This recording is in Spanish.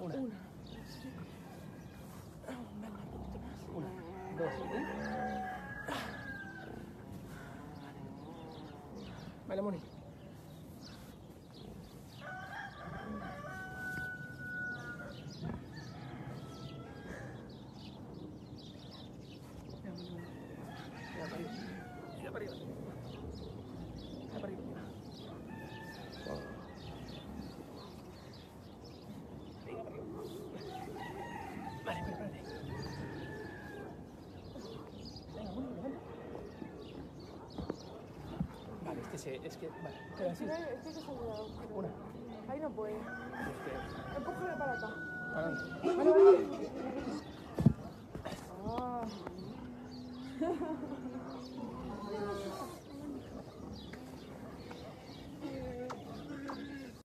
Una. Una. Venga, un poquito más. Una, dos, Vale, Moni. Mira para arriba. Mira para arriba. Mira para arriba. Venga para arriba. Vale, espérate. Venga, Moni, levanta. Vale, es que, vale, pero así. Es que saludado. Una. Ahí no puede. Es que, Empújale para acá. para adelante. Vale, vale, vale.